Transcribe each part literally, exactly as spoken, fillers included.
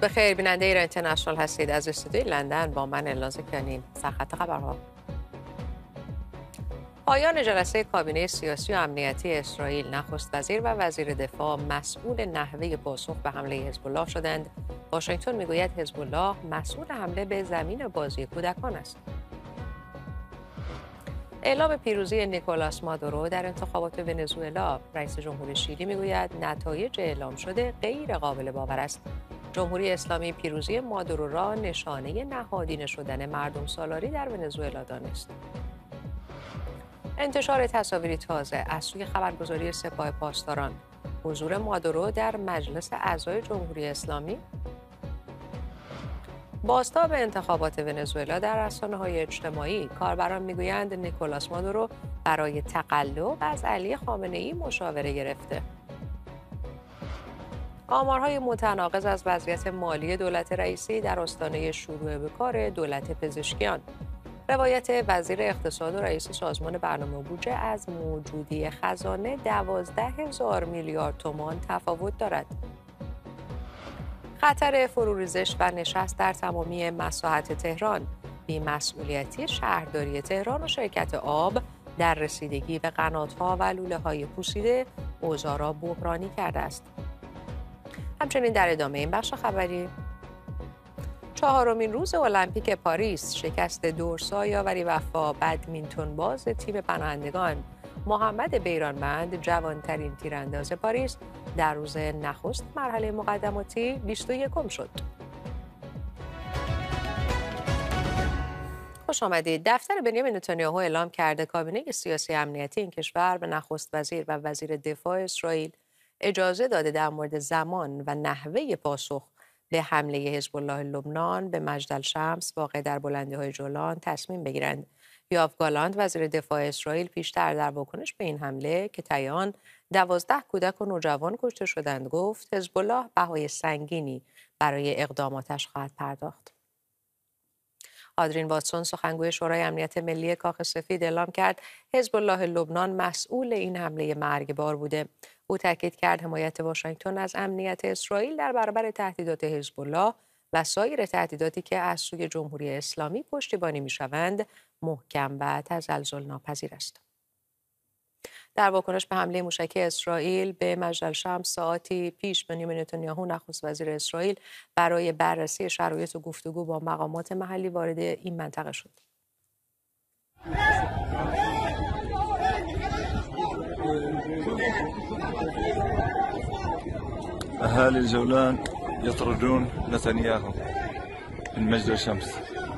بخیر، بیننده ایران اینترنشنال هستید. از استودیوی لندن با من الناز کیانی. سرخط خبرها. پایان جلسه کابینه سیاسی و امنیتی اسرائیل، نخست وزیر و وزیر دفاع مسئول نحوه پاسخ به حمله حزب الله شدند. واشنگتن میگوید حزب الله مسئول حمله به زمین بازی کودکان است. اعلام پیروزی نیکولاس مادورو در انتخابات ونزوئلا. رئیس جمهوری شیلی میگوید نتایج اعلام شده غیر قابل باور است. جمهوری اسلامی پیروزی مادورو را نشانه نهادینه شدن مردم سالاری در ونزوئلا دانست. انتشار تصاویری تازه از سوی خبرگزاری سپاه پاسداران. حضور مادورو در مجلس اعضای جمهوری اسلامی. بازتاب انتخابات ونزوئلا در رسانه‌های اجتماعی. کاربران میگویند نیکولاس مادورو برای تقلب از علی خامنه‌ای مشاوره گرفته. آمارهای متناقض از وضعیت مالی دولت رئیسی در آستانه شروع به کار دولت پزشکیان. روایت وزیر اقتصاد و رئیس سازمان برنامه بودجه از موجودی خزانه دوازده هزار میلیارد تومان تفاوت دارد. خطر فروریزش و نشست در تمامی مساحت تهران. بی‌مسئولیتی شهرداری تهران و شرکت آب در رسیدگی به قنات‌ها و لوله‌های پوسیده اوضاع را بحرانی کرده است. همچنین در ادامه این بخش خبری، چهارمین روز المپیک پاریس، شکست دورسا یاوری وفا بدمینتون باز تیم پناهندگان. محمد بیرانوند جوانترین تیرانداز پاریس در روز نخست مرحله مقدماتی بیست و یکم شد. خوش آمدید. دفتر بنیامین نتانیاهو اعلام کرده کابینه سیاسی امنیتی این کشور به نخست وزیر و وزیر دفاع اسرائیل اجازه داده در مورد زمان و نحوه پاسخ به حمله حزب الله لبنان به مجدالشمس واقع در بلندی‌های جولان تصمیم بگیرند. یوآف گالانت وزیر دفاع اسرائیل پیشتر در واکنش به این حمله که طی آن دوازده کودک و نوجوان کشته شدند گفت حزب الله بهای سنگینی برای اقداماتش خواهد پرداخت. آدرین واتسون سخنگوی شورای امنیت ملی کاخ سفید اعلام کرد حزب الله لبنان مسئول این حمله مرگبار بوده. او تاکید کرد حمایت واشنگتن از امنیت اسرائیل در برابر تهدیدات حزب الله و سایر تهدیداتی که از سوی جمهوری اسلامی پشتیبانی می‌شوند محکم و تزلزل ناپذیر است. در واکنش به حمله موشکی اسرائیل به مجدالشمس ساعاتی پیش بنیامین نتانیاهو نخست وزیر اسرائیل برای بررسی شرایط و گفتگو با مقامات محلی وارد این منطقه شد. أهالي الجولان يطردون نتنياهو من مجدالشمس.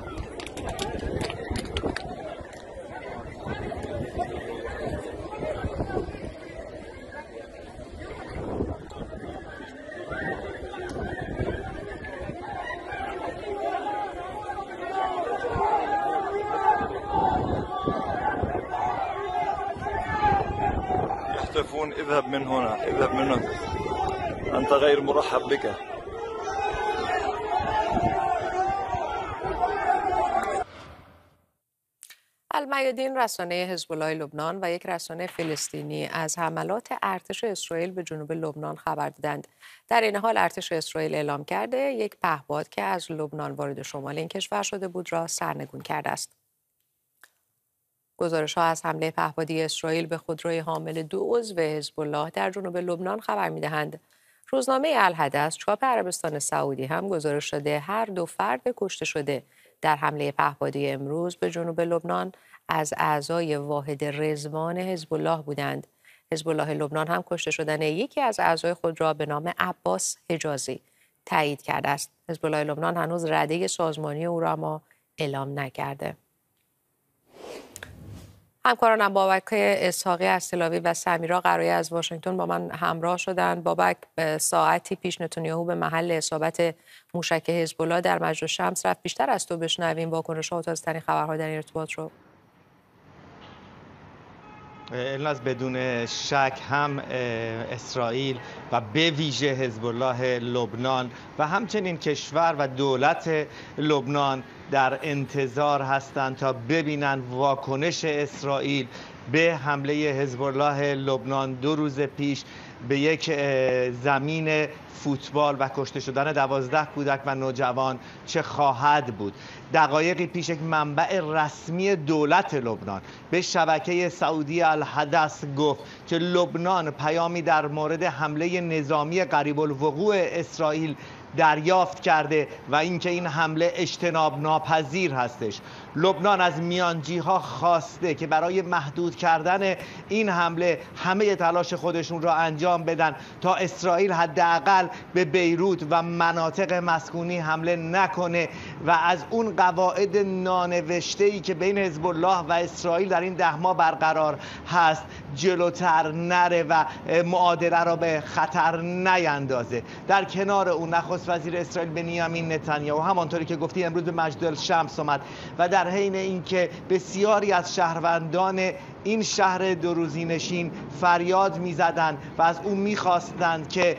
يحتفون اذهب من هنا اذهب من هنا أنت غير مرحب بك. المیادین رسانه حزب الله لبنان و یک رسانه فلسطینی از حملات ارتش اسرائیل به جنوب لبنان خبر دادند. در این حال ارتش اسرائیل اعلام کرده یک پهپاد که از لبنان وارد شمال این کشور شده بود را سرنگون کرده است. گزارش‌ها از حمله پهپادی اسرائیل به خودروی حامل دو عضو حزب الله در جنوب لبنان خبر می‌دهند. روزنامه الحدث چاپ عربستان سعودی هم گزارش داده هر دو فرد کشته شده در حمله پهپادی امروز به جنوب لبنان از اعضای واحد رضوان حزب الله بودند. حزب الله لبنان هم کشته شدن یکی از اعضای خود را به نام عباس حجازی تایید کرده است. حزب الله لبنان هنوز رده سازمانی او را اما اعلام نکرده. همکارانم بابک اسحاقی از تل‌آویو و سمیرا قرایی از واشنگتن با من همراه شدند. بابک، ساعتی پیش نتانیاهو به محل اصابت موشک حزب الله در مجدالشمس رفت. بیشتر از تو بشنویم واکنش‌ها و تازه‌ترین خبرها در این ارتباط رو. الناز بدون شک هم اسرائیل و به ویژه حزب الله لبنان و همچنین کشور و دولت لبنان در انتظار هستند تا ببینن واکنش اسرائیل به حمله حزب الله لبنان دو روز پیش به یک زمین فوتبال و کشته شدن دوازده کودک و نوجوان چه خواهد بود. دقایقی پیش یک منبع رسمی دولت لبنان به شبکه سعودی الحدث گفت که لبنان پیامی در مورد حمله نظامی قریب الوقوع اسرائیل دریافت کرده و اینکه این حمله اجتناب ناپذیر هستش. لبنان از میانجی ها خواسته که برای محدود کردن این حمله همه تلاش خودشون را انجام بدن تا اسرائیل حداقل به بیروت و مناطق مسکونی حمله نکنه و از اون قواعد نانوشته‌ای که بین حزب الله و اسرائیل در این ده ماه برقرار هست جلوتر نره و معادله را به خطر نیندازه. در کنار اون نخست وزیر اسرائیل بنیامین نتانیاهو همانطوری که گفتی امروز به مجد الشمس اومد و در حین اینکه بسیاری از شهروندان این شهر دو روزی نشین فریاد می‌زدند و از اون می‌خواستند که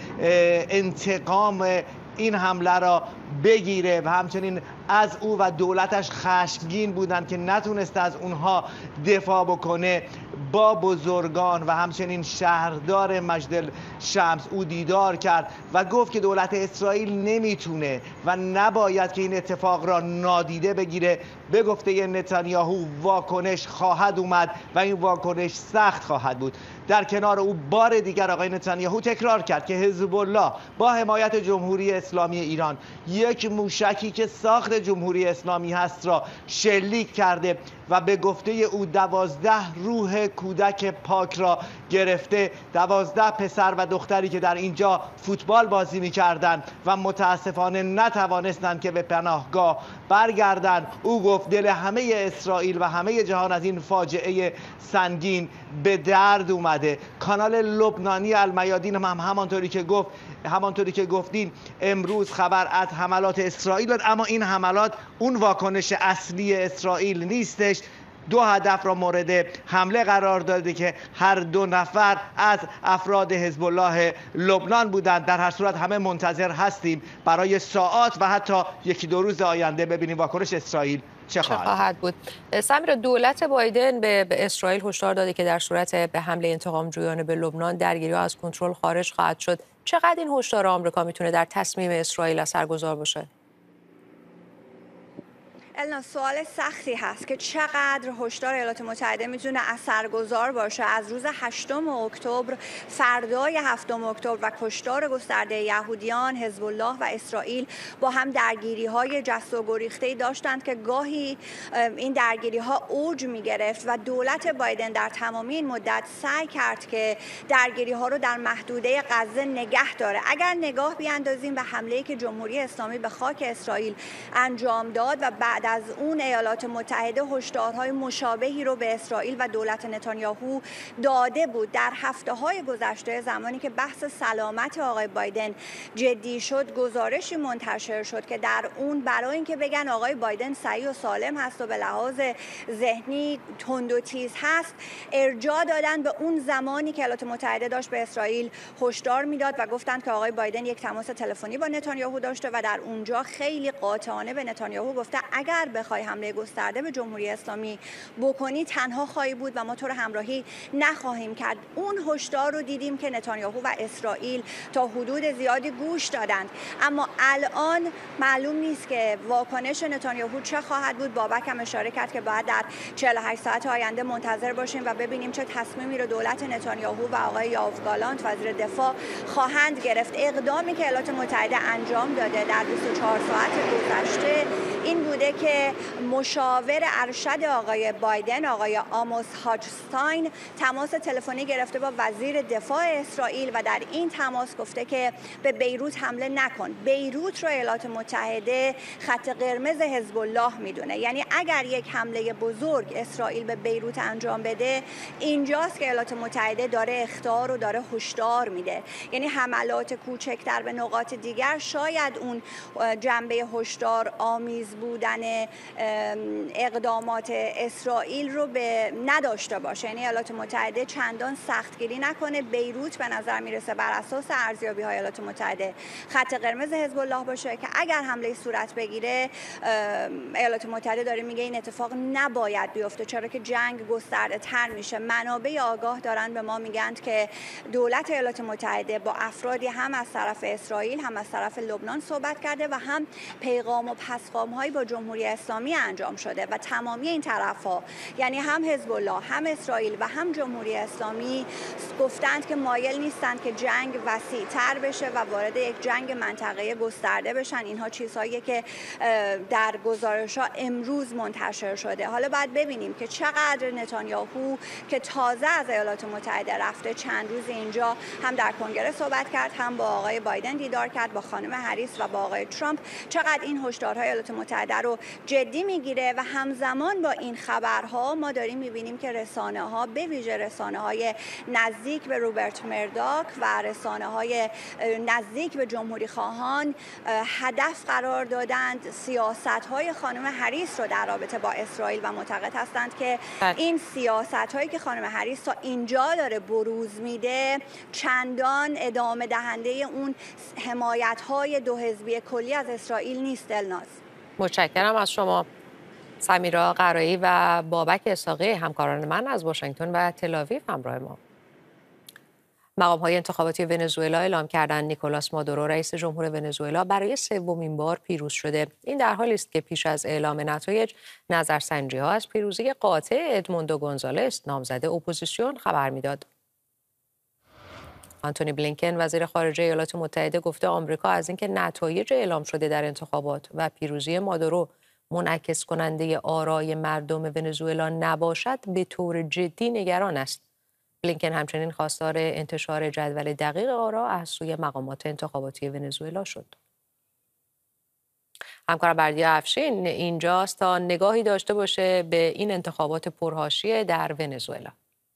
انتقام این حمله را بگیره و همچنین از او و دولتش خشمگین بودند که نتونسته از اونها دفاع بکنه، با بزرگان و همچنین شهردار مجد الشمس او دیدار کرد و گفت که دولت اسرائیل نمیتونه و نباید که این اتفاق را نادیده بگیره. به گفته نتانیاهو واکنش خواهد اومد و این واکنش سخت خواهد بود. در کنار او بار دیگر آقای نتانیاهو تکرار کرد که حزب الله با حمایت جمهوری اسلامی ایران یک موشکی که ساخت جمهوری اسلامی هست را شلیک کرده و به گفته او دوازده روح کودک پاک را گرفته، دوازده پسر و دختری که در اینجا فوتبال بازی می‌کردند و متاسفانه نتوانستند که به پناهگاه برگردند. او گفت دل همه اسرائیل و همه جهان از این فاجعه سنگین به درد اومده. کانال لبنانی المیادین هم همانطوری که گفت همانطوری که گفتیم امروز خبر از حملات اسرائیل داد، اما این حملات اون واکنش اصلی اسرائیل نیستش. دو هدف را مورد حمله قرار داده که هر دو نفر از افراد حزب الله لبنان بودند. در هر صورت همه منتظر هستیم برای ساعات و حتی یکی دو روز آینده ببینیم واکنش اسرائیل چه خواهد, چه خواهد بود. سمیرا، دولت بایدن به اسرائیل هشدار داده که در صورت به حمله انتقام جویانه به لبنان درگیری‌ها از کنترل خارج خواهد شد. چقدر این هشدار آمریکا میتونه در تصمیم اسرائیل اثرگذار باشه؟ النا، سوال سختی هست که چقدر هشدار ایالات متحده میتونه اثرگذار باشه. از روز هشتم اکتبر، فردای هفتم اکتبر و کشتار گسترده یهودیان، حزب الله و اسرائیل با هم درگیری های جست و گریخته داشتند که گاهی این درگیری ها اوج می گرفت و دولت بایدن در تمامی این مدت سعی کرد که درگیری ها رو در محدوده غزه نگه داره. اگر نگاه بیاندازیم به حمله‌ای که جمهوری اسلامی به خاک اسرائیل انجام داد و بعد از اون ایالات متحده هشدارهای مشابهی رو به اسرائیل و دولت نتانیاهو داده بود. در هفته‌های گذشته زمانی که بحث سلامت آقای بایدن جدی شد، گزارشی منتشر شد که در اون برای اینکه بگن آقای بایدن صحیح و سالم هست و به لحاظ ذهنی تند و تیز هست، ارجاع دادن به اون زمانی که ایالات متحده داشت به اسرائیل هشدار میداد و گفتند که آقای بایدن یک تماس تلفنی با نتانیاهو داشته و در اونجا خیلی قاطعانه به نتانیاهو گفته اگر بخوای حمله گسترده به جمهوری اسلامی بکنی تنها خواهی بود و ما تو رو همراهی نخواهیم کرد. اون هشدار رو دیدیم که نتانیاهو و اسرائیل تا حدود زیادی گوش دادند، اما الان معلوم نیست که واکنش نتانیاهو چه خواهد بود. بابک هم اشاره کرد که باید در چهل و هشت ساعت آینده منتظر باشیم و ببینیم چه تصمیمی رو دولت نتانیاهو و آقای یاو گالانت وزیر دفاع خواهند گرفت. اقدامی که ایالات متحده انجام داده در بیست و چهار ساعت گذشته این بوده که مشاور ارشد آقای بایدن، آقای آموس هاچستاین، تماس تلفنی گرفته با وزیر دفاع اسرائیل و در این تماس گفته که به بیروت حمله نکن. بیروت رو ایالات متحده خط قرمز حزب الله میدونه، یعنی اگر یک حمله بزرگ اسرائیل به بیروت انجام بده، اینجاست که ایالات متحده داره اخطار و داره هشدار میده. یعنی حملات کوچکتر به نقاط دیگر شاید اون جنبه هشدار آمیز بودن اقدامات اسرائیل رو به نداشته باشه، یعنی ایالات متحده چندان سختگیری نکنه. بیروت به نظر میرسه بر اساس ارزیابی های ایالات متحده خط قرمز حزب الله باشه که اگر حمله صورت بگیره ایالات متحده داره میگه این اتفاق نباید بیفته، چرا که جنگ گسترده تر میشه. منابع آگاه دارن به ما میگن که دولت ایالات متحده با افرادی هم از طرف اسرائیل هم از طرف لبنان صحبت کرده و هم پیغام و پسخام هایی با جمهوری اسلامی انجام شده و تمامی این طرف ها، یعنی هم حزب الله هم اسرائیل و هم جمهوری اسلامی گفتند که مایل نیستند که جنگ وسیع تر بشه و وارد یک جنگ منطقه گسترده بشن. اینها چیزهایی که در گزارش ها امروز منتشر شده. حالا باید ببینیم که چقدر نتانیاهو که تازه از ایالات متحده رفته چند روز اینجا هم در کنگره صحبت کرد، هم با آقای بایدن دیدار کرد، با خانم هریس و با آقای ترامپ، چقدر این هشدارهای ایالات متحده رو جدی میگیره و همزمان با این خبرها ما داریم میبینیم که رسانه ها به ویژه رسانه های نزدیک به روبرت مرداک و رسانه های نزدیک به جمهوری خواهان هدف قرار دادند سیاست های خانم هریس رو در رابطه با اسرائیل و معتقد هستند که این سیاست هایی که خانم هریس تا اینجا داره بروز میده چندان ادامه دهنده اون حمایت های دو حزبی کلی از اسرائیل نیست. الناز متشکرم از شما. سمیرا قرایی و بابک اسحاقی همکاران من از واشنگتن و تل‌آویو همراه ما. مقام‌های انتخاباتی ونزوئلا اعلام کردند نیکولاس مادورو رئیس جمهور ونزوئلا برای سومین بار پیروز شده. این در حالی است که پیش از اعلام نتایج نظرسنجی‌ها از پیروزی قاطع ادموندو گونزالس نامزد اپوزیسیون خبر می‌داد. آنتونی بلینکن وزیر خارجه ایالات متحده گفته آمریکا از اینکه نتایج اعلام شده در انتخابات و پیروزی مادورو منعکس کننده آرای مردم ونزوئلا نباشد به طور جدی نگران است. بلینکن همچنین خواستار انتشار جدول دقیق آرا از سوی مقامات انتخاباتی ونزوئلا شد. همکارم بردیا افشین اینجاست تا نگاهی داشته باشه به این انتخابات پرحاشیه در ونزوئلا.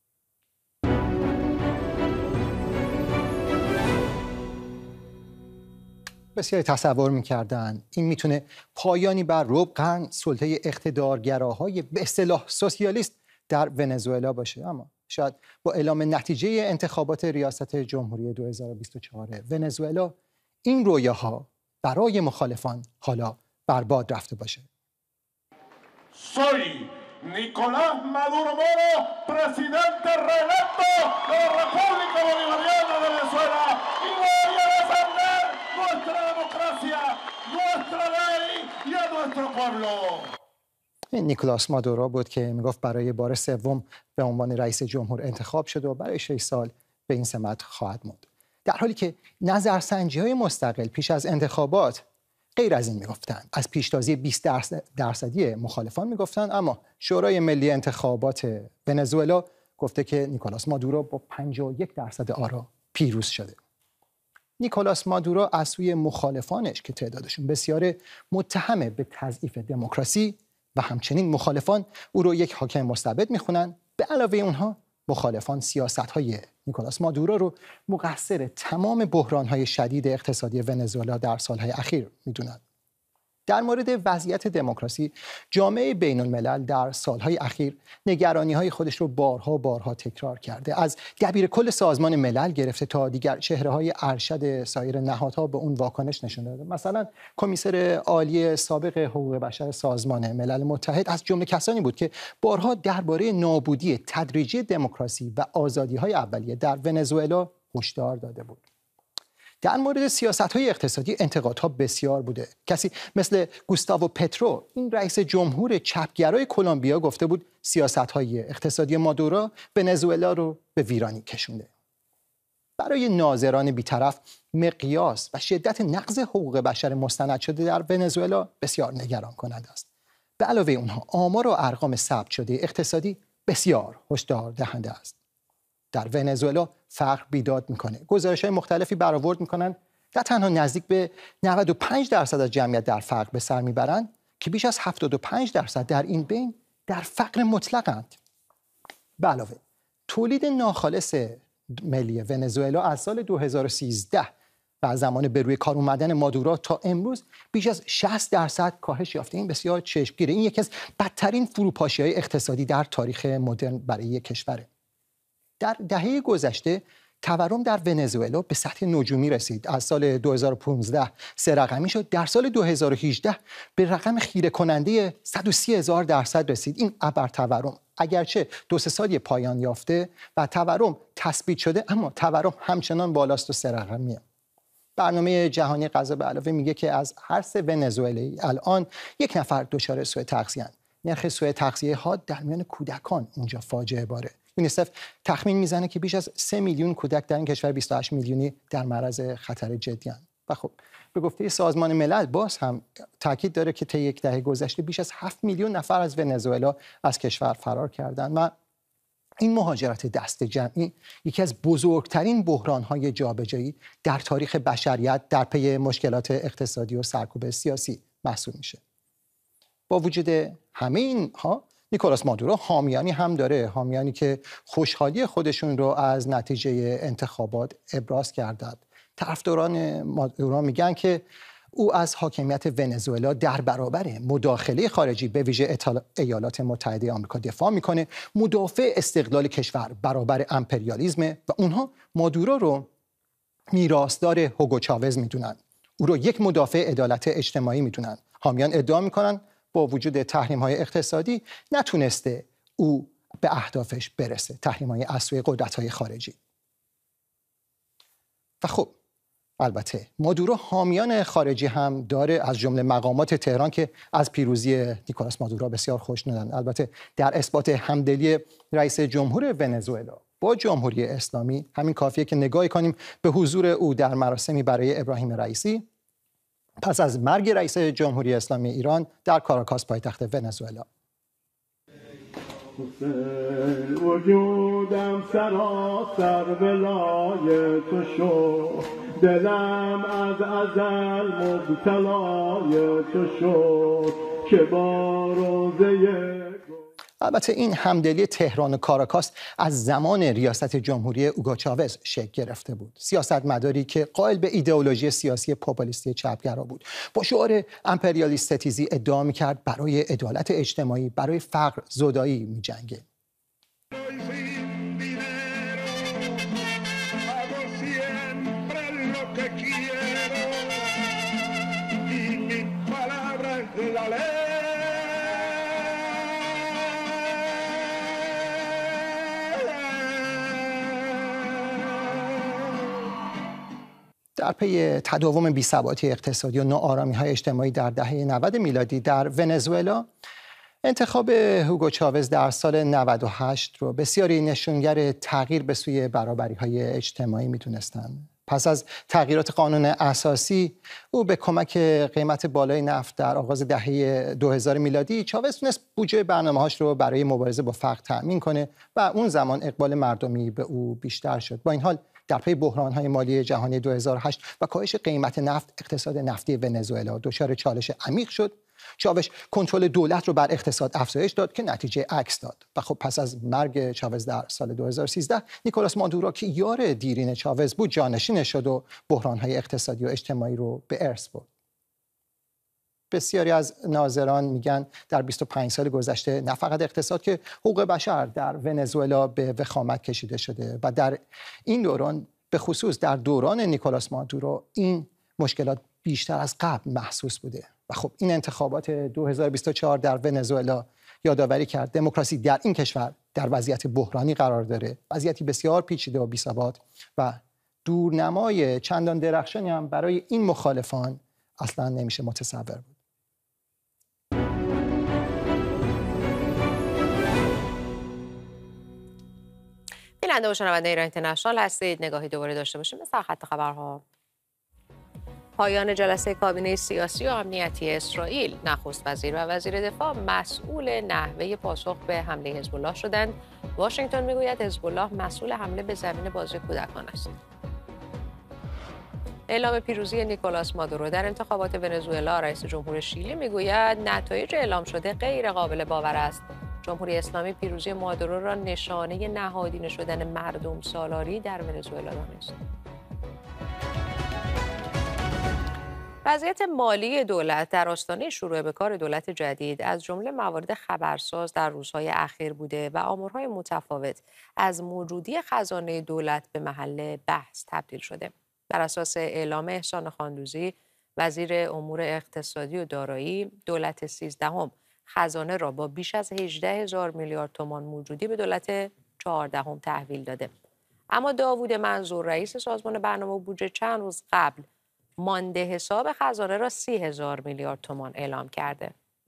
بسیاری تصور می‌کردند این میتونه پایانی بر ربع قرن سلطه اقتدارگراهای به اصطلاح سوسیالیست در ونزوئلا باشه، اما شاید با اعلام نتیجه انتخابات ریاست جمهوری دو هزار و بیست و چهار ونزوئلا این رویاها برای مخالفان حالا برباد رفته باشه. Soy Nicolás Maduro Moro, presidente reelecto de la República Bolivariana de Venezuela, y voy a defender nuestra democracia, nuestra ley y a nuestro pueblo. نیکولاس مادورو بود که میگفت برای بار سوم به عنوان رئیس جمهور انتخاب شده و برای شش سال به این سمت خواهد ماند. در حالی که نظرسنجی‌های مستقل پیش از انتخابات غیر از این میگفتند، از پیشتازی بیست درصدی مخالفان میگفتند، اما شورای ملی انتخابات ونزوئلا گفته که نیکولاس مادورو با پنجاه و یک درصد آرا پیروز شده. نیکولاس مادورو از سوی مخالفانش که تعدادشون بسیاره متهم به تضعیف دموکراسی و همچنین مخالفان او رو یک حاکم مستبد میخونن. به علاوه اونها مخالفان سیاست‌های نیکولاس مادورو رو مقصر تمام بحران‌های شدید اقتصادی ونزوئلا در سالهای اخیر میدونند. در مورد وضعیت دموکراسی جامعه بین الملل در سالهای اخیر نگرانی‌های خودش رو بارها بارها تکرار کرده. از دبیر کل سازمان ملل گرفته تا دیگر چهره‌های ارشد سایر نهادها به اون واکنش نشون داده. مثلا کمیسر عالی سابق حقوق بشر سازمان ملل متحد از جمله کسانی بود که بارها درباره نابودی تدریجی دموکراسی و آزادی‌های اولیه در ونزوئلا هشدار داده بود. در مورد سیاست‌های اقتصادی انتقادها بسیار بوده. کسی مثل گوستاوو پترو، این رئیس جمهور چپگرای کلمبیا، گفته بود سیاست‌های اقتصادی مادورو ونزوئلا رو به ویرانی کشونده. برای ناظران بی‌طرف مقیاس و شدت نقض حقوق بشر مستند شده در ونزوئلا بسیار نگران کننده است. به علاوه اونها آمار و ارقام ثبت شده اقتصادی بسیار هشدار دهنده است. در ونزوئلا فقر بیداد میکنه. گزارش‌های مختلفی برآورد میکنن نه تنها نزدیک به نود و پنج درصد از جمعیت در فقر به سر میبرند که بیش از هفتاد و پنج درصد در این بین در فقر مطلقند. به علاوه تولید ناخالص ملی ونزوئلا از سال دو هزار و سیزده و از زمان به روی کار اومدن مادورو تا امروز بیش از شصت درصد کاهش یافته. این بسیار چشمگیره. این یکی از بدترین فروپاشی‌های اقتصادی در تاریخ مدرن برای کشوره. در دهه گذشته تورم در ونزوئلا به سطح نجومی رسید. از سال دو هزار و پانزده سه رقمی شد. در سال دو هزار و هجده به رقم خیره کننده صد و سی هزار درصد رسید. این ابر تورم اگرچه دو سه سالی پایان یافته و تورم تثبیت شده، اما تورم همچنان بالاست و سه رقمیه. برنامه جهانی غذا به علاوه میگه که از هر سه ونزوئلایی الان یک نفر دچار سوء تغذیه. نرخ سوء تغذیه ها در میان کودکان اونجا فاجعه باره. یونیسف تخمین میزنه که بیش از سه میلیون کودک در این کشور بیست و هشت میلیونی در معرض خطر جدی هستند. و خب به گفته سازمان ملل باز هم تاکید داره که طی یک دهه گذشته بیش از هفت میلیون نفر از ونزوئلا از کشور فرار کردند و این مهاجرت دست جمعی یکی از بزرگترین بحران‌های جابجایی در تاریخ بشریت در پی مشکلات اقتصادی و سرکوب سیاسی محسوب میشه. با وجود همه اینها نیکولاس مادورو حامیانی هم داره، حامیانی که خوشحالی خودشون رو از نتیجه انتخابات ابراز کردند. طرفداران مادورو میگن که او از حاکمیت ونزوئلا در برابر مداخله خارجی به ویژه ایالات متحده آمریکا دفاع میکنه، مدافع استقلال کشور برابر امپریالیسم و اونها مادورو رو میراثدار هوگو چاوز میدونن. او رو یک مدافع عدالت اجتماعی میدونن. حامیان ادعا میکنن با وجود تحریم‌های اقتصادی نتونسته او به اهدافش برسه، تحریم‌های از سوی قدرت‌های خارجی. و خب البته مادورو حامیان خارجی هم داره، از جمله مقامات تهران که از پیروزی نیکولاس مادورو بسیار خوشنودن. البته در اثبات همدلی رئیس جمهور ونزوئلا با جمهوری اسلامی همین کافیه که نگاهی کنیم به حضور او در مراسمی برای ابراهیم رئیسی پس از مرگ رئیس جمهوری اسلامی ایران در کاراکاس پایتخت ونزوئلا. وجودم سراسر ولای تو شد، دلم از ازل مبتلای تو شد که با روزه. البته این همدلی تهران و کاراکاس از زمان ریاست جمهوری هوگو چاوز شکل گرفته بود. سیاستمداری که قائل به ایدئولوژی سیاسی پاپولیستی چپگرا بود، با شعار امپریالیست ستیزی ادعا می‌کرد برای عدالت اجتماعی، برای فقر زدایی می‌جنگه. در پی تداوم بی‌ثباتی اقتصادی و ناآرامی‌های اجتماعی در دهه نود میلادی در ونزوئلا، انتخاب هوگو چاوز در سال نود و هشت رو بسیاری نشونگر تغییر به سوی برابری‌های اجتماعی می‌دونستند. پس از تغییرات قانون اساسی، او به کمک قیمت بالای نفت در آغاز دهه دو هزار میلادی، چاوز تونست بودجه برنامه‌هاش رو برای مبارزه با فقر تأمین کنه و اون زمان اقبال مردمی به او بیشتر شد. با این حال در پی بحران‌های مالی جهانی دو هزار و هشت و کاهش قیمت نفت، اقتصاد نفتی ونزوئلا دچار چالش عمیق شد. چاوش کنترل دولت رو بر اقتصاد افزایش داد که نتیجه عکس داد. و خب پس از مرگ چاوز در سال دو هزار و سیزده، نیکولاس مادورو که یار دیرین چاوز بود جانشین شد و بحران‌های اقتصادی و اجتماعی رو به ارث برد. بسیاری از ناظران میگن در بیست و پنج سال گذشته نه فقط اقتصاد که حقوق بشر در ونزوئلا به وخامت کشیده شده و در این دوران، به خصوص در دوران نیکولاس مادورو، این مشکلات بیشتر از قبل محسوس بوده. و خب این انتخابات دو هزار و بیست و چهار در ونزوئلا یادآوری کرد دموکراسی در این کشور در وضعیت بحرانی قرار داره، وضعیتی بسیار پیچیده و بی‌ثبات و دورنمای چندان درخشانی هم برای این مخالفان اصلا نمیشه متصور بود. بیننده و شنونده ایران اینترنشنال هستید. نگاهی دوباره داشته باشیم به سرخط خبرها. پایان جلسه کابینه سیاسی و امنیتی اسرائیل، نخست وزیر و وزیر دفاع مسئول نحوه پاسخ به حمله حزب الله شدند. واشنگتن میگوید حزب الله مسئول حمله به زمین بازی کودکان است. اعلام پیروزی نیکولاس مادورو در انتخابات ونزوئلا، رئیس جمهور شیلی میگوید نتایج اعلام شده غیر قابل باور است. جمهوری اسلامی پیروزی مادورو را نشانه نهادینه شدن مردم سالاری در ونزوئلا دانست. وضعیت مالی دولت در آستانه شروع به کار دولت جدید از جمله موارد خبرساز در روزهای اخیر بوده و آمارهای متفاوت از موجودی خزانه دولت به محل بحث تبدیل شده. بر اساس اعلام احسان خاندوزی، وزیر امور اقتصادی و دارایی، دولت سیزدهم خزانه را با بیش از هجده هزار میلیارد تومان موجودی به دولت چهاردهم تحویل داده. اما داوود منظور رئیس سازمان برنامه و بودجه چند روز قبل مانده حساب خزانه را سی هزار میلیارد تومان اعلام کرده.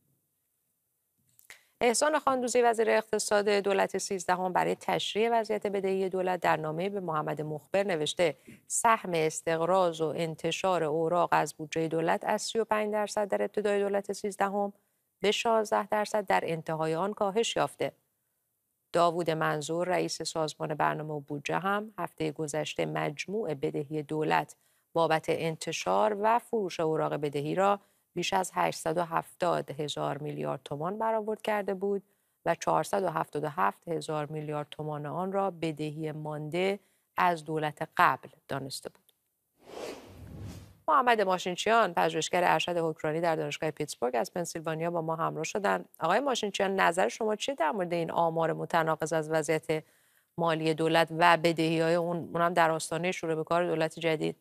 احسان خاندوزی وزیر اقتصاد دولت سیزدهم برای تشریح وضعیت بدهی دولت در نامه به محمد مخبر نوشته سهم استقراض و انتشار اوراق از بودجه دولت از سی و پنج درصد در ابتدای دولت سیزدهم به شانزده درصد در انتهای آن کاهش یافته. داوود منظور رئیس سازمان برنامه و بودجه هم هفته گذشته مجموع بدهی دولت بابت انتشار و فروش اوراق بدهی را بیش از هشتصد و هفتاد هزار میلیارد تومان برآورد کرده بود و چهارصد و هفتاد و هفت هزار میلیارد تومان آن را بدهی مانده از دولت قبل دانسته بود. محمد ماشینچیان، پژوهشگر ارشد حکمرانی در دانشگاه پیتسبورگ از پنسیلوانیا با ما همراه شدند. آقای ماشینچیان، نظر شما چیه در مورد این آمار متناقض از وضعیت مالی دولت و بدهی‌های اون اونم در آستانه شروع به کار دولت جدید؟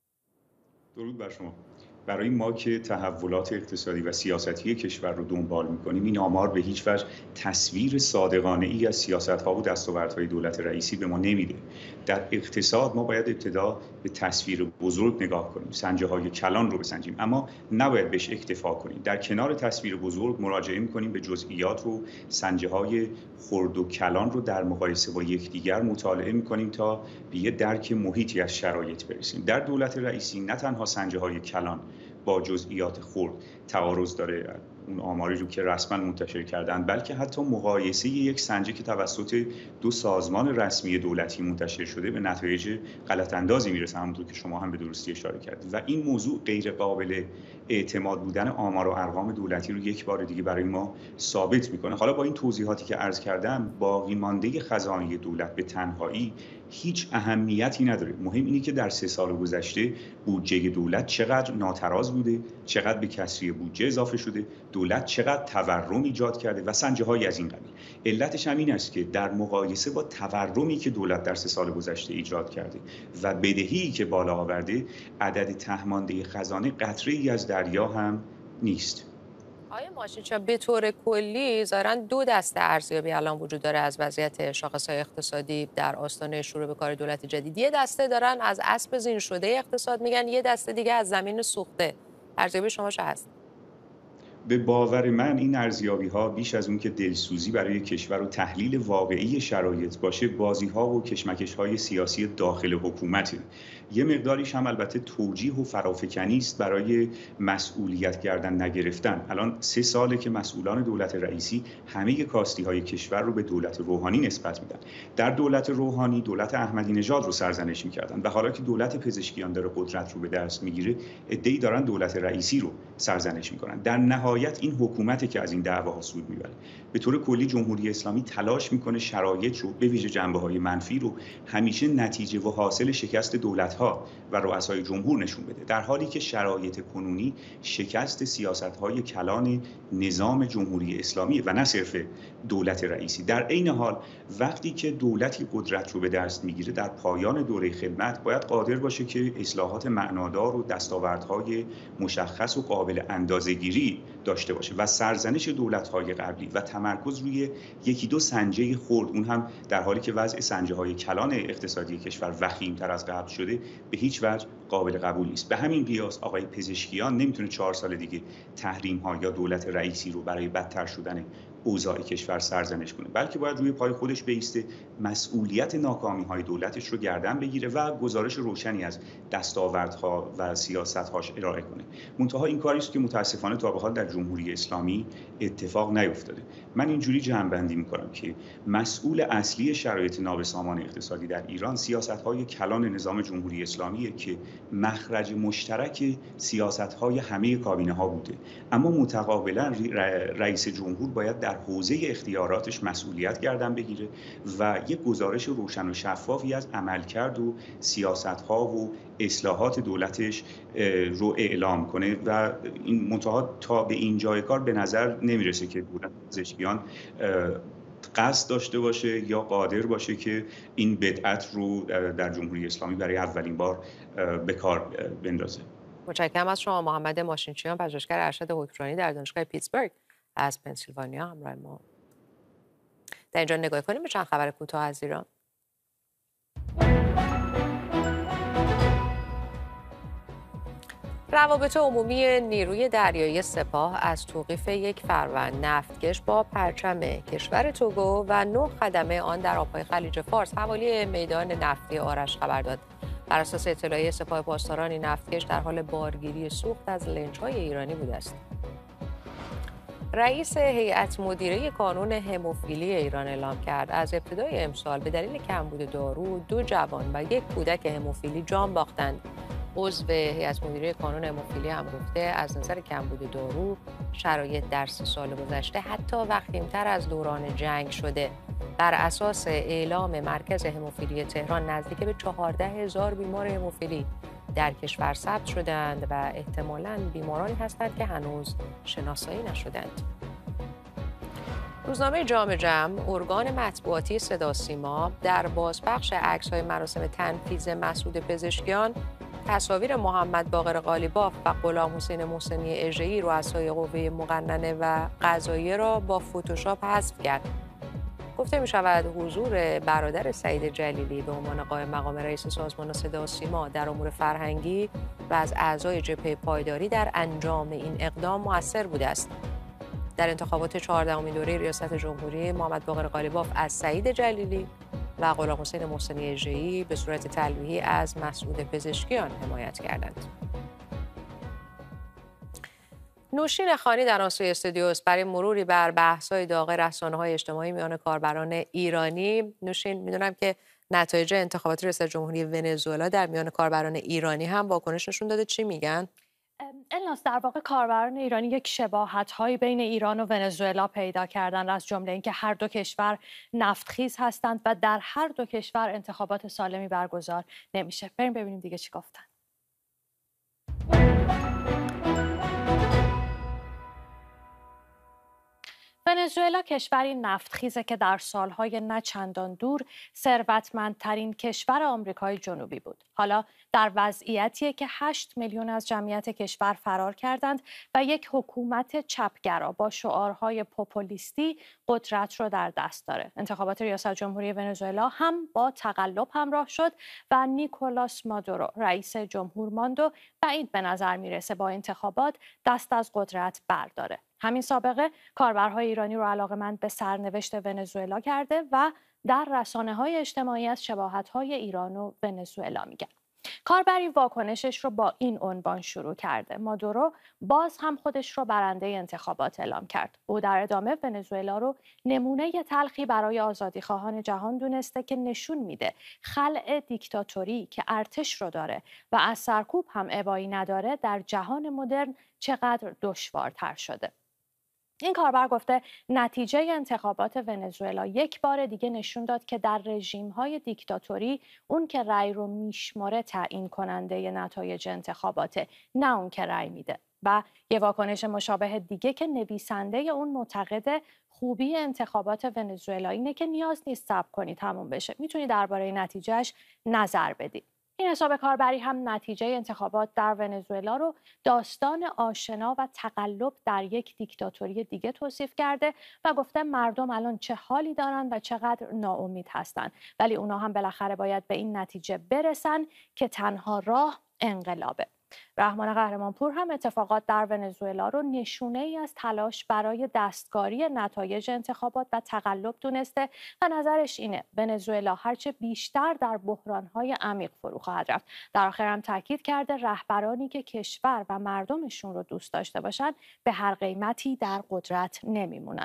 درود بر شما. برای ما که تحولات اقتصادی و سیاستی کشور رو دنبال می‌کنیم، این آمار به هیچ وجه تصویر صادقانه‌ای از سیاست‌ها و دستاوردهای دولت رئیسی به ما نمیده. در اقتصاد ما باید ابتدا به تصویر بزرگ نگاه کنیم، سنجه‌های کلان رو بسنجیم، اما نباید بهش اکتفا کنیم. در کنار تصویر بزرگ مراجعه می‌کنیم به جزئیات و سنجه‌های خرد و کلان رو در مقایسه با یکدیگر مطالعه می‌کنیم تا به یه درک محیطی از شرایط برسیم. در دولت رئیسی نه تنها سنجه‌های کلان با جزئیات خرد تعارض داره، اون آماری رو که رسما منتشر کردن، بلکه حتی مقایسه یک سنجه که توسط دو سازمان رسمی دولتی منتشر شده به نتایج غلط اندازی میرسه، همونطور که شما هم به درستی اشاره کردید. و این موضوع غیر قابل اعتماد بودن آمار و ارقام دولتی رو یک بار دیگه برای ما ثابت میکنه. حالا با این توضیحاتی که عرض کردم، باقی مانده خزانه دولت به تنهایی هیچ اهمیتی نداره. مهم اینه که در سه سال گذشته بودجه دولت چقدر ناتراز بوده، چقدر به کسری بودجه اضافه شده، دولت چقدر تورم ایجاد کرده و سنجه‌هایی از این قبیل. علتش هم این است که در مقایسه با تورمی که دولت در سه سال گذشته ایجاد کرده و بدهی که بالا آورده، عدد تهمانده خزانه قطره‌ای از دریا هم نیست. آیا ماشینچیان به طور کلی ظاهراً دو دسته ارزیابی الان وجود داره از وضعیت شاخص‌های اقتصادی در آستانه شروع به کار دولت جدید؟ یه دسته دارن از اسب زین شده اقتصاد میگن، یه دسته دیگه از زمین سوخته. ارزیابی شما چه هست؟ به باور من این ارزیابی‌ها بیش از اون که دلسوزی برای کشور و تحلیل واقعی شرایط باشه، بازی‌ها و کشمکش‌های سیاسی داخل حکومته. یه مقداریش هم البته توجیه و فرافکنی است برای مسئولیت گردن نگرفتن. الان سه ساله که مسئولان دولت رئیسی همه کاستی‌های کشور رو به دولت روحانی نسبت میدن. در دولت روحانی دولت احمدی نژاد رو سرزنش می‌کردن و حالا که دولت پزشکیان داره قدرت رو به دست میگیره، عده‌ای دارن دولت رئیسی رو سرزنش می‌کنن. در نهایت این حکومتی که از این دعواها سود میبره. به طور کلی جمهوری اسلامی تلاش میکنه شرایط رو به ویژه جنبه‌های منفی رو همیشه نتیجه و حاصل شکست دولت‌ها و رؤسای جمهور نشون بده، در حالی که شرایط کنونی شکست سیاست‌های کلان نظام جمهوری اسلامی و نه صرف دولت رئیسی. در عین حال وقتی که دولتی قدرت رو به دست میگیره در پایان دوره خدمت باید قادر باشه که اصلاحات معنادار و دستاوردهای مشخص و قابل اندازه‌گیری داشته باشه و سرزنش دولت‌های قبلی و تمرکز روی یکی دو سنجه خرد، اون هم در حالی که وضع سنجه‌های کلان اقتصادی کشور وخیم‌تر از قبل شده، به هیچ وجه قابل قبول نیست. به همین قیاس آقای پزشکیان نمیتونه چهار سال دیگه تحریم‌ها یا دولت رئیسی رو برای بدتر شدن اوضاع کشور سرزنش کنه، بلکه باید روی پای خودش بایسته، مسئولیت ناکامی‌های دولتش رو گردن بگیره و گزارش روشنی از دستاوردها و سیاست‌هاش ارائه کنه. منتها این کاری است که متاسفانه تا به حال در جمهوری اسلامی اتفاق نیفتاده. من اینجوری جمع‌بندی می‌کنم که مسئول اصلی شرایط نابسامان اقتصادی در ایران سیاست‌های کلان نظام جمهوری اسلامیه که مخرج مشترک سیاست‌های همه کابینه‌ها بوده، اما متقابلا رئیس جمهور باید در حوزه اختیاراتش مسئولیت گردن بگیره و یک گزارش روشن و شفافی از عملکرد و سیاست‌ها و اصلاحات دولتش رو اعلام کنه و این منتها تا به این جای کار به نظر نمیرسه که دولت پزشکیان قصد داشته باشه یا قادر باشه که این بدعت رو در جمهوری اسلامی برای اولین بار به کار بندازه. متشکرم از شما. محمد ماشینچیان، پژوهشگر ارشد حکمرانی در دانشگاه پیتسبورگ از پنسیلوانیا همراه ما. در اینجا نگاه کنیم به چند خبر کوتاه از ایران. روابط عمومی نیروی دریایی سپاه از توقیف یک فروند نفتکش با پرچم کشور توگو و نه خدمه آن در آبهای خلیج فارس حوالی میدان نفتی آرش خبر داد. بر اساس اطلاعیه سپاه پاسداران، این نفتکش در حال بارگیری سوخت از لنج‌های ایرانی بوده است. رئیس هیئت مدیره کانون هموفیلی ایران اعلام کرد از ابتدای امسال به دلیل کمبود دارو دو جوان و یک کودک هموفیلی جان باختند. عضو هیئت مدیره کانون هموفیلی هم گفته از نظر کمبود دارو شرایط در سی سال گذشته حتی وخیم‌تر از دوران جنگ شده. بر اساس اعلام مرکز هموفیلی تهران نزدیک به چهارده هزار بیمار هموفیلی در کشور ثبت شدند و احتمالاً بیمارانی هستند که هنوز شناسایی نشدند. روزنامه جامع جمع، ارگان مطبوعاتی صدا سیما، در بازپخش عکس‌های مراسم تنفیذ مسعود پزشکیان تصاویر محمد باقر قالیباف و غلام حسین محسنی اژه‌ای رؤسای قوه مقننه و قضاییه را با فتوشاپ حذف کرد. گفته می شود حضور برادر سعید جلیلی به عنوان قائم مقام رئیس سازمان صدا سیما در امور فرهنگی و از اعضای جبهه پایداری در انجام این اقدام مؤثر بوده است. در انتخابات چهاردهمین دوره ریاست جمهوری، محمد باقر قالیباف از سعید جلیلی و غلام حسین محسنی اژه‌ای به صورت تلویحی از مسعود پزشکیان حمایت کردند. نوشین خانی در آن سوی استودیو است برای مروری بر بحث‌های داغ رسانه‌های اجتماعی میان کاربران ایرانی. نوشین، میدونم که نتایج انتخابات ریاست جمهوری ونزوئلا در میان کاربران ایرانی هم واکنش نشون داده، چی میگن؟ الناس، در واقع کاربران ایرانی یک شباهت‌هایی بین ایران و ونزوئلا پیدا کردن، از جمله اینکه هر دو کشور نفتخیز هستند و در هر دو کشور انتخابات سالمی برگزار نمیشه. بریم ببینیم دیگه چی گفتن. ونزوئلا کشوری نفتخیزه که در سالهای نه چندان دور ثروتمندترین کشور آمریکای جنوبی بود. حالا در وضعیتیه که هشت میلیون از جمعیت کشور فرار کردند و یک حکومت چپگرا با شعارهای پوپولیستی قدرت رو در دست داره. انتخابات ریاست جمهوری ونزوئلا هم با تقلب همراه شد و نیکولاس مادورو رئیس جمهور ماند و بعید به نظر میرسه با انتخابات دست از قدرت برداره. همین سابقه کاربرهای ایرانی رو علاقه‌مند به سرنوشت ونزوئلا کرده و در رسانه‌های اجتماعی از شباهت‌های ایران و ونزوئلا میگن. کاربری واکنشش رو با این عنوان شروع کرده: مادورو باز هم خودش رو برنده انتخابات اعلام کرد. او در ادامه ونزوئلا رو نمونه تلخی برای آزادیخواهان جهان دونسته که نشون میده خلأ دیکتاتوری که ارتش رو داره و از سرکوب هم ابایی نداره در جهان مدرن چقدر دشوارتر شده. این کاربر گفته نتیجه انتخابات ونزوئلا یک بار دیگه نشون داد که در رژیم‌های دیکتاتوری اون که رأی رو میشماره تعیین کننده نتایج انتخاباته، نه اون که رأی میده. و یه واکنش مشابه دیگه که نویسنده اون معتقده خوبی انتخابات ونزوئلا اینه که نیاز نیست صبر کنی تموم بشه، میتونی درباره نتیجهش نظر بدی. این حساب کاربری هم نتیجه انتخابات در ونزوئلا رو داستان آشنا و تقلب در یک دیکتاتوری دیگه توصیف کرده و گفته مردم الان چه حالی دارن و چقدر ناامید هستن، ولی اونا هم بالاخره باید به این نتیجه برسن که تنها راه انقلابه. رحمان قهرمانپور هم اتفاقات در ونزوئلا رو نشونه ای از تلاش برای دستکاری نتایج انتخابات و تقلب دونسته و نظرش اینه ونزوئلا هرچه بیشتر در بحران‌های عمیق فرو خواهد رفت. در آخر هم تاکید کرده رهبرانی که کشور و مردمشون رو دوست داشته باشن به هر قیمتی در قدرت نمیمونن.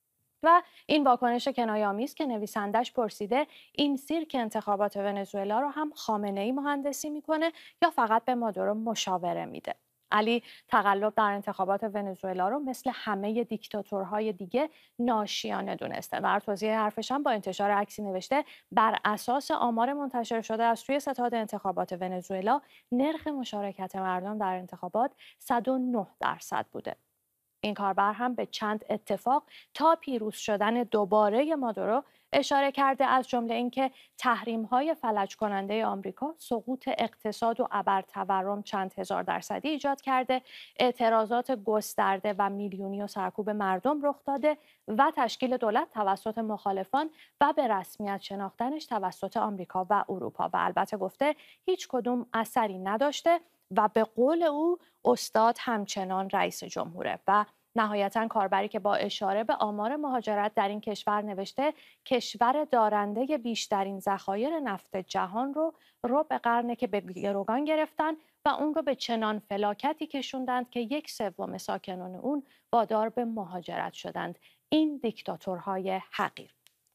و این واکنش کنایه‌آمیز که نویسندش پرسیده این سیرک انتخابات ونزوئلا رو هم خامنه‌ای مهندسی میکنه یا فقط به مادورو مشاوره میده. علی تقلب در انتخابات ونزوئلا رو مثل همه دیکتاتورهای دیگه ناشیانه دونسته. در توضیح حرفش هم با انتشار عکسی نوشته بر اساس آمار منتشر شده از سوی ستاد انتخابات ونزوئلا نرخ مشارکت مردم در انتخابات صد و نه درصد بوده. این کاربر هم به چند اتفاق تا پیروز شدن دوباره مادورو اشاره کرده، از جمله اینکه تحریم‌های فلج کننده آمریکا سقوط اقتصاد و ابرتورم چند هزار درصدی ایجاد کرده، اعتراضات گسترده و میلیونی و سرکوب مردم رخ داده و تشکیل دولت توسط مخالفان و به رسمیت شناختنش توسط آمریکا و اروپا. و البته گفته هیچ کدوم اثری نداشته و به قول او استاد همچنان رئیس جمهوره. و نهایتاً کاربری که با اشاره به آمار مهاجرت در این کشور نوشته کشور دارنده بیشترین ذخایر نفت جهان رو ربع قرنه که به گروگان گرفتن و اون رو به چنان فلاکتی کشوندند که یک سوم ساکنان اون وادار به مهاجرت شدند. این دیکتاتورهای حقیر.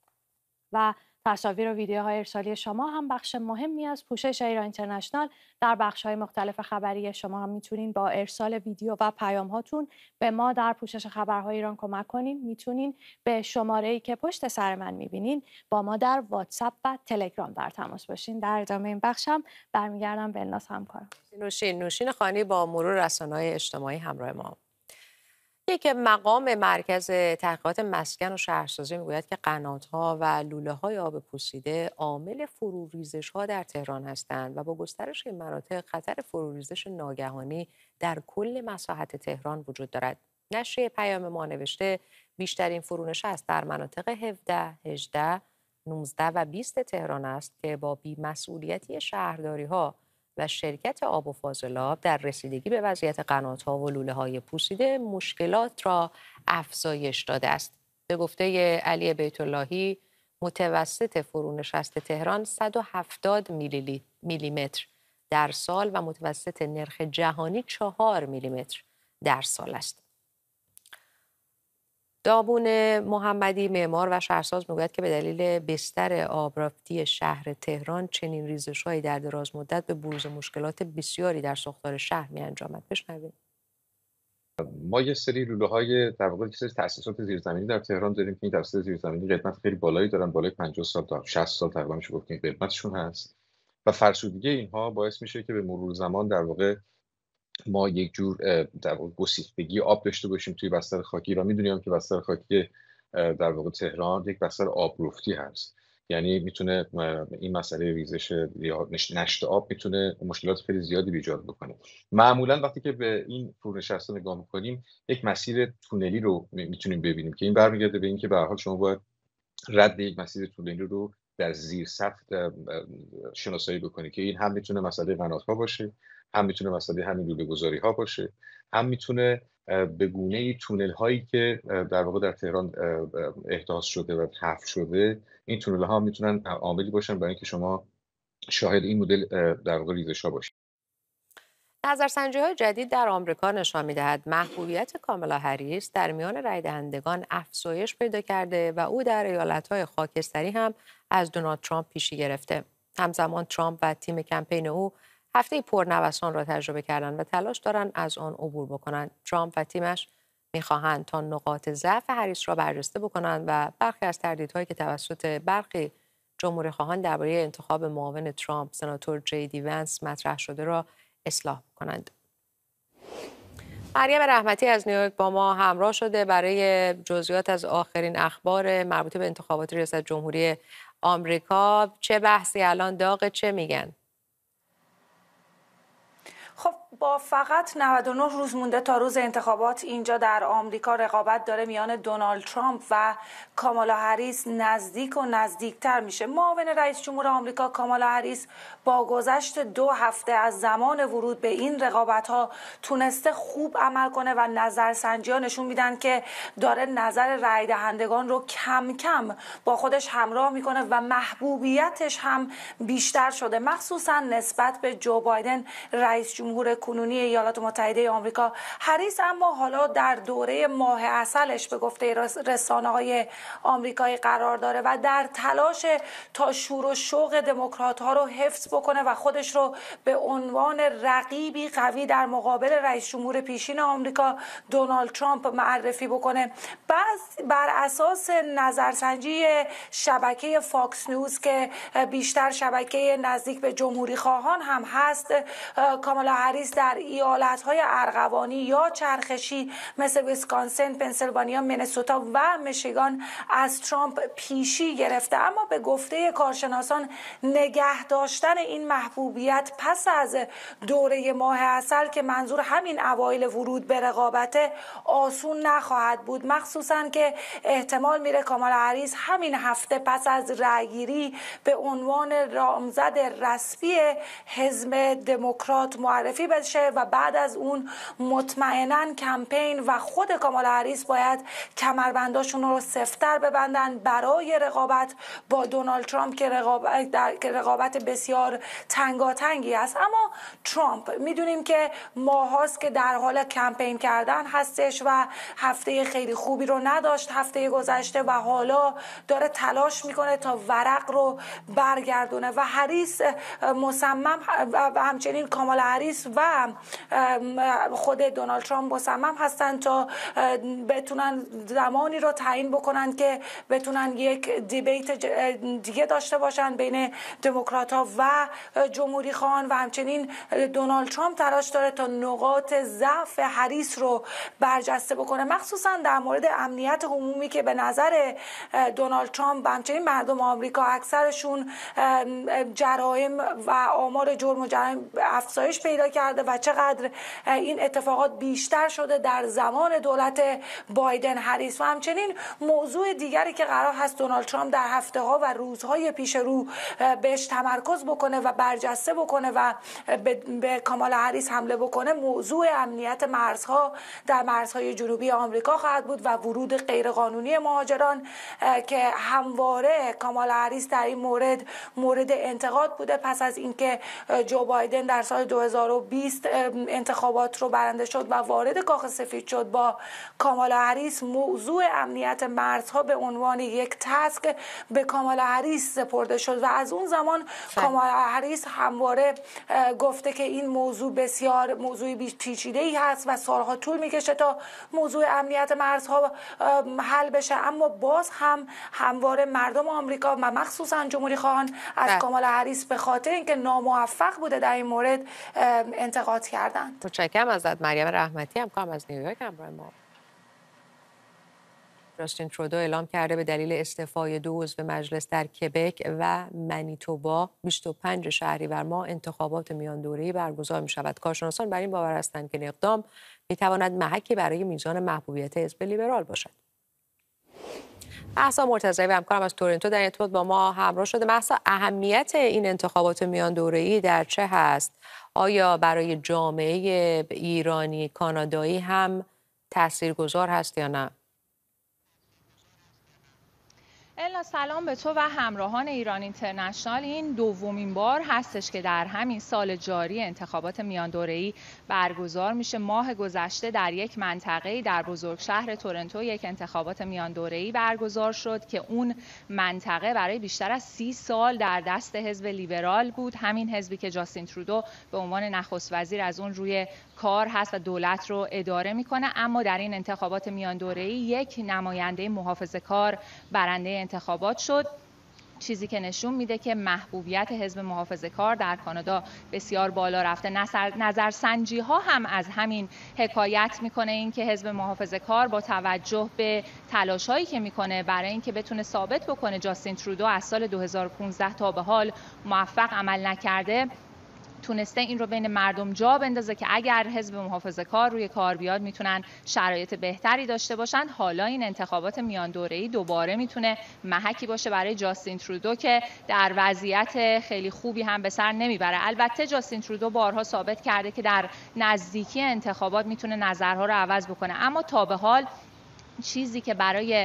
و تصاویر و ویدیوهای ارسالی شما هم بخش مهمی از پوشش ایران اینترنشنال. در بخش‌های مختلف خبری شما هم میتونین با ارسال ویدیو و پیام هاتون به ما در پوشش خبرهای ایران کمک کنین. میتونین به شماره‌ای که پشت سر من میبینین با ما در واتساپ و تلگرام در تماس باشین. در ادامه این بخش هم برمیگردم به الناس همکارم. نوشین نوشین خانی با مرور رسانه‌های اجتماعی همراه ما. یک مقام مرکز تحقیقات مسکن و شهرسازی میگوید که قنات‌ها و لوله‌های آب پوسیده عامل فروریزش‌ها در تهران هستند و با گسترش این مناطق خطر فروریزش ناگهانی در کل مساحت تهران وجود دارد. نشریه پیام ما نوشته بیشترین فرونش است در مناطق هفده، هجده، نوزده و بیست تهران است که با بی‌مسئولیتی شهرداری‌ها و شرکت آب و فاضلاب در رسیدگی به وضعیت قنات‌ها و لوله‌های پوسیده مشکلات را افزایش داده است. به گفته علی بیت‌اللهی متوسط فرونشست تهران صد و هفتاد میلیمتر در سال و متوسط نرخ جهانی چهار میلیمتر در سال است. دابون محمدی معمار و شهرساز میگوید که به دلیل بستر آبرافتی شهر تهران چنین ریزش‌هایی در دراز مدت به بروز مشکلات بسیاری در ساختار شهر می‌انجامد. بشنوید. ما یه سری لوله‌های در واقع یه سری تأسیسات زیرزمینی در تهران داریم که این تأسیسات زیرزمینی قدمت خیلی بالایی دارن، بالای پنجاه سال تا شصت سال تقریبا میشه گفت که قدمتشون هست و فرسودگی اینها باعث میشه که به مرور زمان در واقع ما یک جور در واقع گسیختگی آب داشته باشیم توی بستر خاکی و میدونیم که بستر خاکی در واقع تهران یک بستر آبرفتی هست. یعنی میتونه این مسئله ریزش یا نشت آب میتونه مشکلات خیلی زیادی ایجاد بکنه. معمولا وقتی که به این فرونشسته نگاه میکنیم یک مسیر تونلی رو میتونیم ببینیم که این برمیگرده به اینکه به هر حال شما باید رد یک مسیر تونلی رو در زیر سطح شناسایی بکنید که این هم میتونه مسئله قنات‌ها باشه، هم میتونه مسئله همین لوله گذاری ها باشه، هم میتونه به گونه‌ای تونل هایی که در واقع در تهران احداث شده و حفر شده، این تونل ها میتونن عاملی باشن برای اینکه شما شاهد این مدل در واقع ریزش ها باشید. نظرسنجی‌های جدید در آمریکا نشان می‌دهد محبوبیت کامالا هریس در میان رای دهندگان افزایش پیدا کرده و او در ایالت‌های خاکستری هم از دونالد ترامپ پیشی گرفته. همزمان ترامپ و تیم کمپین او هفته پرنوسان را تجربه کردند و تلاش دارند از آن عبور بکنند. ترامپ و تیمش می‌خواهند تا نقاط ضعف هریس را برجسته بکنند و برخی از تردیدهایی که توسط برخی جمهوری‌خواهان درباره انتخاب معاون ترامپ سناتور جی دی ونس مطرح شده را اصلاح کنند. مریم رحمتی از نیویورک با ما همراه شده برای جزئیات از آخرین اخبار مربوط به انتخابات ریاست جمهوری آمریکا. چه بحثی الان داغ، چه میگن؟ خب با فقط نود و نه روز مونده تا روز انتخابات اینجا در آمریکا رقابت داره میان دونالد ترامپ و کامالا هریس نزدیک و نزدیکتر میشه. معاون رئیس جمهور آمریکا کامالا هریس با گذشت دو هفته از زمان ورود به این رقابت ها تونسته خوب عمل کنه و نظرسنجی ها نشون میدن که داره نظر رای دهندگان رو کم کم با خودش همراه میکنه و محبوبیتش هم بیشتر شده، مخصوصا نسبت به جو بایدن رئیس جمهور کنونی ایالات متحده آمریکا. هریس اما حالا در دوره ماه عسلش به گفته رسانه‌های آمریکایی قرار داره و در تلاش تا شور و شوق دموکرات‌ها رو حفظ بکنه و خودش رو به عنوان رقیبی قوی در مقابل رئیس جمهور پیشین آمریکا دونالد ترامپ معرفی بکنه. بعد بر اساس نظرسنجی شبکه فاکس نیوز که بیشتر شبکه نزدیک به جمهوری خواهان هم هست، کامالا هریس در ایالت‌های ارغوانی یا چرخشی مثل ویسکانسین، پنسیلوانیا، مینسوتا و میشیگان از ترامپ پیشی گرفته. اما به گفته کارشناسان نگه داشتن این محبوبیت پس از دوره ماه عسل که منظور همین اوایل ورود به رقابت آسون نخواهد بود، مخصوصاً که احتمال میره کامالا هریس همین هفته پس از رأیگیری به عنوان نامزد رسمی حزب دموکرات معرفی بشه و بعد از اون مطمئناً کمپین و خود کامالا هریس باید کمربنداشون رو سفتر ببندن برای رقابت با دونالد ترامپ که رقابت, در... رقابت بسیار تنگاتنگی است. اما ترامپ میدونیم که ماهاست که در حال کمپین کردن هستش و هفته خیلی خوبی رو نداشت هفته گذشته و حالا داره تلاش میکنه تا ورق رو برگردونه و هریس مصمم و همچنین کامالا هریس و خود دونالد ترامپ مصمم هستن تا بتونن زمانی رو تعیین بکنن که بتونن یک دیبیت دیگه داشته باشن بین دموکرات‌ها و جمهوری خواهان و همچنین دونالد ترامپ تلاش داره تا نقاط ضعف هریس رو برجسته بکنه، مخصوصا در مورد امنیت عمومی که به نظر دونالد ترامپ و همچنین مردم آمریکا اکثرشون جرایم و آمار جرم و جرایم افزایش پیدا کرده و چقدر این اتفاقات بیشتر شده در زمان دولت بایدن هریس. و همچنین موضوع دیگری که قرار هست دونالد ترامپ در هفته ها و روزهای پیش رو بهش تمرکز بکنه و برجسته بکنه و به, به کامالا هریس حمله بکنه، موضوع امنیت مرزها در مرزهای جنوبی آمریکا خواهد بود و ورود غیرقانونی مهاجران که همواره کامالا هریس در این مورد مورد انتقاد بوده پس از اینکه جو بایدن در سال دو هزار و بیست انتخابات رو برنده شد و وارد کاخ سفید شد. با کامالا هریس موضوع امنیت مرزها به عنوان یک تاسک به کامالا هریس سپرده شد و از اون زمان کامالا هریس همواره گفته که این موضوع بسیار موضوع پیچیده‌ای هست و سالها طول میکشه تا موضوع امنیت مرزها حل بشه. اما باز هم همواره مردم آمریکا و مخصوصا جمهوری خواهان از کامالا هریس به خاطر اینکه ناموفق بوده در این مورد انتقاد کردند. متشکرم ازت مریم رحمتی، همکارم از نیویورک همراه ما. جاستین ترودو اعلام کرده به دلیل استعفای دو عضو مجلس در کبک و منیتوبا بیست و پنج شهریور ماه انتخابات میان دوره‌ای برگزار می‌شود. کارشناسان بر این باور هستند که این اقدام می‌تواند محکی برای میزان محبوبیت حزب لیبرال باشد. مهسا مرتضوی و همکارم از تورنتو در ارتباط با ما همراه شده. مهسا، اهمیت این انتخابات میان دوره‌ای در چه هست؟ آیا برای جامعه ایرانی کانادایی هم تاثیرگذار هست یا نه؟ الا سلام به تو و همراهان ایران اینترنشنال. این دومین بار هستش که در همین سال جاری انتخابات میان دوره‌ای برگزار میشه. ماه گذشته در یک منطقه‌ای در بزرگشهر تورنتو یک انتخابات میان دوره‌ای برگزار شد که اون منطقه برای بیشتر از سی سال در دست حزب لیبرال بود، همین حزبی که جاستین ترودو به عنوان نخست وزیر از اون روی کار هست و دولت رو اداره میکنه. اما در این انتخابات میان دوره‌ای یک نماینده محافظه‌کار برنده انتخابات شد، چیزی که نشون میده که محبوبیت حزب محافظه‌کار در کانادا بسیار بالا رفته. نظرسنجی ها هم از همین حکایت میکنه، این که حزب محافظه‌کار با توجه به تلاشایی که میکنه برای اینکه بتونه ثابت بکنه جاستین ترودو از سال دو هزار و پانزده تا به حال موفق عمل نکرده، تونسته این رو بین مردم جا بندازه که اگر حزب محافظه‌کار روی کار بیاد میتونن شرایط بهتری داشته باشن. حالا این انتخابات میان دوره‌ای دوباره میتونه محکی باشه برای جاستین ترودو که در وضعیت خیلی خوبی هم به سر نمیبره. البته جاستین ترودو بارها ثابت کرده که در نزدیکی انتخابات میتونه نظرها رو عوض بکنه، اما تا به حال چیزی که برای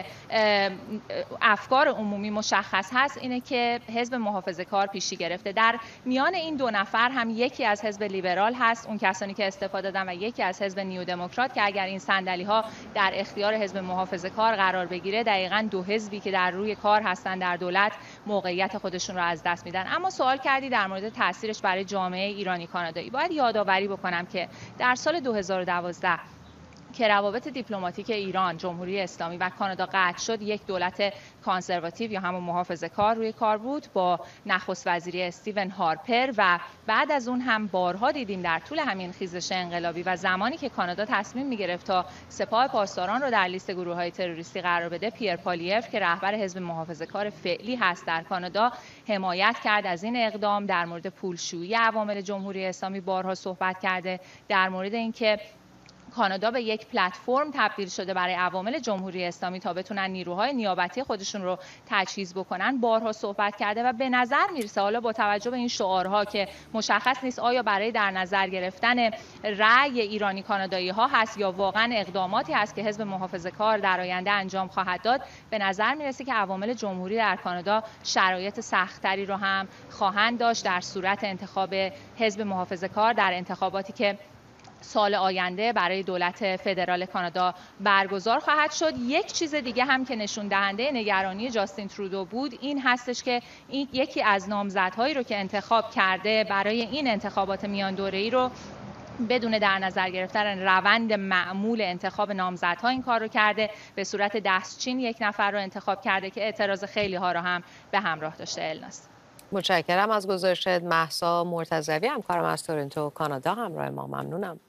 افکار عمومی مشخص هست اینه که حزب محافظه‌کار پیشی گرفته. در میان این دو نفر هم یکی از حزب لیبرال هست، اون کسانی که استفاده دادن، و یکی از حزب نیو دموکرات که اگر این صندلی‌ها در اختیار حزب محافظه‌کار قرار بگیره، دقیقاً دو حزبی که در روی کار هستن در دولت موقعیت خودشون رو از دست میدن. اما سوال کردی در مورد تاثیرش برای جامعه ایرانی کانادایی. باید یادآوری بکنم که در سال دو هزار و دوازده که روابط دیپلماتیک ایران، جمهوری اسلامی و کانادا قطع شد، یک دولت کانسرواتیو یا همون محافظه‌کار روی کار بود با نخست وزیری استیون هارپر، و بعد از اون هم بارها دیدیم در طول همین خیزش انقلابی و زمانی که کانادا تصمیم می‌گرفت تا سپاه پاسداران رو در لیست گروه‌های تروریستی قرار بده، پیر پالیف که رهبر حزب محافظه‌کار فعلی هست در کانادا حمایت کرد از این اقدام. در مورد پولشویی عوامل جمهوری اسلامی بارها صحبت کرده، در مورد اینکه کانادا به یک پلتفرم تبدیل شده برای عوامل جمهوری اسلامی تا بتونن نیروهای نیابتی خودشون رو تجهیز بکنن بارها صحبت کرده و به نظر میرسه حالا با توجه به این شعارها که مشخص نیست آیا برای در نظر گرفتن رأی ایرانی کانادایی ها هست یا واقعا اقداماتی هست که حزب محافظه‌کار در آینده انجام خواهد داد، به نظر میرسه که عوامل جمهوری در کانادا شرایط سخت‌تری رو هم خواهند داشت در صورت انتخاب حزب محافظه‌کار در انتخاباتی که سال آینده برای دولت فدرال کانادا برگزار خواهد شد. یک چیز دیگه هم که نشون دهنده نگرانی جاستین ترودو بود این هستش که این یکی از نامزدهایی رو که انتخاب کرده برای این انتخابات میان دوره‌ای رو بدون در نظر گرفتن روند معمول انتخاب نامزدها این کار رو کرده، به صورت دستچین یک نفر رو انتخاب کرده که اعتراض خیلی ها رو هم به همراه داشته. الناس متشکرم از گزارشت. مهسا مرتضوی همکارم از تورنتو کانادا همراه ما، ممنونم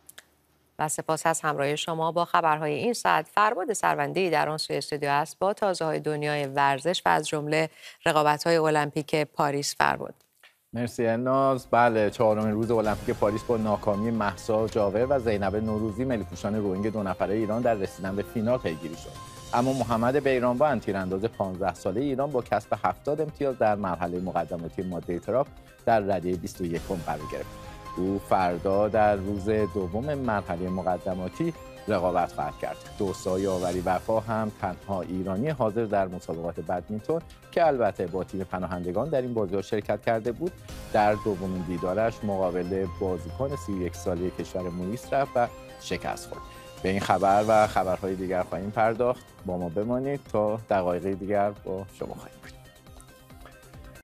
و سپاس از همراهی شما با خبرهای این ساعت. فرباد سروندی در آن سوی استودیو است با تازه‌های دنیای ورزش و از جمله رقابت‌های المپیک پاریس. فرباد. مرسی الناز. بله، چهارمین روز المپیک پاریس با ناکامی مهسا جاور و زینب نوروزی ملی‌پوشان روئینگ دو نفره ایران در رسیدن به فینال پیگیری شد. اما محمد بیرانوند تیرانداز پانزده ساله ایران با کسب هفتاد امتیاز در مرحله مقدماتی ماده تراپ در رده بیست و یکم قرار گرفت. او فردا در روز دوم مرحله مقدماتی رقابت خواهد کرد. دوستا یاوری وفا هم تنها ایرانی حاضر در مسابقات بدمینتون که البته با تیم پناهندگان در این بازی‌ها شرکت کرده بود، در دومین دیدارش مقابل بازیکن سی و یک ساله کشور موئیس رفت و شکست خورد. به این خبر و خبرهای دیگر خواهیم پرداخت. با ما بمانید تا دقایق دیگر با شما خواهیم بود.